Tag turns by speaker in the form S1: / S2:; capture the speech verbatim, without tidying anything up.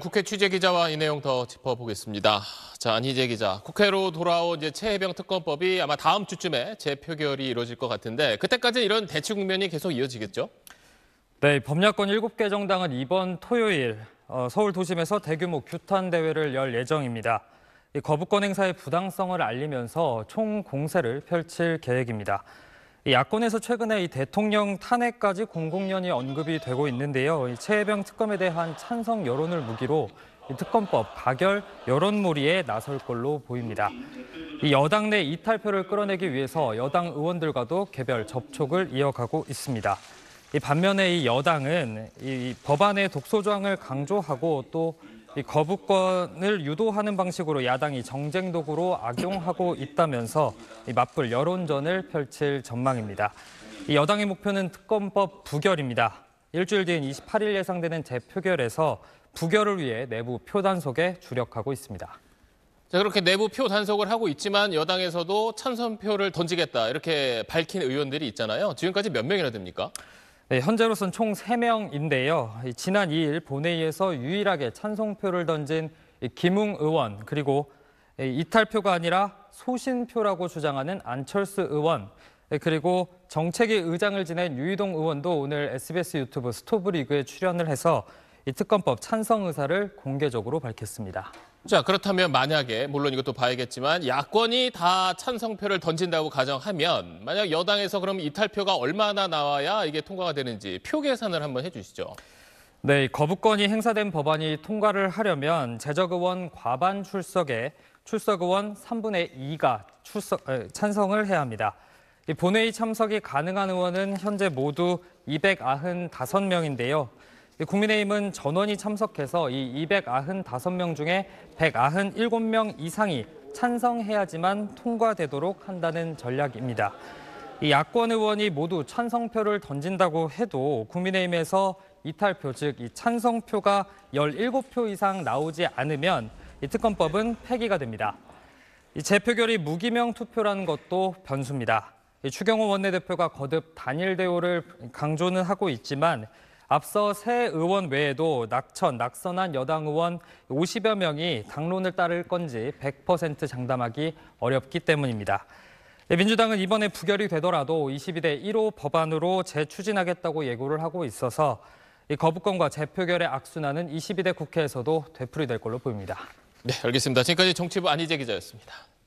S1: 국회 취재기자와 이 내용 더 짚어보겠습니다. 자, 안희재 기자, 국회로 돌아온 이제 최혜병 특검법이 아마 다음 주쯤에 재표결이 이루어질 것 같은데 그때까지 이런 대치 국면이 계속 이어지겠죠?
S2: 네, 범야권 일곱 개 정당은 이번 토요일 어, 서울 도심에서 대규모 규탄 대회를 열 예정입니다. 이 거부권 행사의 부당성을 알리면서 총 공세를 펼칠 계획입니다. 이 야권에서 최근에 이 대통령 탄핵까지 공공연히 언급이 되고 있는데요. 이 최혜병 특검에 대한 찬성 여론을 무기로 이 특검법 가결 여론몰이에 나설 걸로 보입니다. 이 여당 내 이탈표를 끌어내기 위해서 여당 의원들과도 개별 접촉을 이어가고 있습니다. 이 반면에 이 여당은 이 법안의 독소 조항을 강조하고 또 이 거부권을 유도하는 방식으로 야당이 정쟁 도구로 악용하고 있다면서 이 맞불 여론전을 펼칠 전망입니다. 이 여당의 목표는 특검법 부결입니다. 일주일 뒤인 이십팔 일 예상되는 재표결에서 부결을 위해 내부 표 단속에 주력하고 있습니다.
S1: 자, 그렇게 내부 표 단속을 하고 있지만 여당에서도 찬성표를 던지겠다 이렇게 밝힌 의원들이 있잖아요. 지금까지 몇 명이나 됩니까?
S2: 네, 현재로선 총 세 명인데요. 지난 이 일 본회의에서 유일하게 찬성표를 던진 김웅 의원, 그리고 이탈표가 아니라 소신표라고 주장하는 안철수 의원, 그리고 정책위 의장을 지낸 유이동 의원도 오늘 에스비에스 유튜브 스토브리그에 출연을 해서 이 특검법 찬성 의사를 공개적으로 밝혔습니다.
S1: 자, 그렇다면 만약에 물론 이것도 봐야겠지만 야권이 다 찬성표를 던진다고 가정하면 만약 여당에서 그럼 이탈표가 얼마나 나와야 이게 통과가 되는지 표 계산을 한번 해주시죠.
S2: 네, 거부권이 행사된 법안이 통과를 하려면 재적 의원 과반 출석에 출석 의원 삼분의 이가 출석, 찬성을 해야 합니다. 이 본회의 참석이 가능한 의원은 현재 모두 이백구십오 명인데요. 국민의힘은 전원이 참석해서 이 이백구십오 명 중에 백구십칠 명 이상이 찬성해야지만 통과되도록 한다는 전략입니다. 이 야권 의원이 모두 찬성표를 던진다고 해도 국민의힘에서 이탈표, 즉 이 찬성표가 열일곱 표 이상 나오지 않으면 이 특검법은 폐기가 됩니다. 이 재표결이 무기명 투표라는 것도 변수입니다. 이 추경호 원내대표가 거듭 단일 대우를 강조는 하고 있지만 앞서 새 의원 외에도 낙천, 낙선한 여당 의원 오십여 명이 당론을 따를 건지 백 퍼센트 장담하기 어렵기 때문입니다. 민주당은 이번에 부결이 되더라도 이십이 대 일호 법안으로 재추진하겠다고 예고를 하고 있어서 이 거부권과 재표결의 악순환은 이십이 대 국회에서도 되풀이될 걸로 보입니다.
S1: 네, 알겠습니다. 지금까지 정치부 안희재 기자였습니다.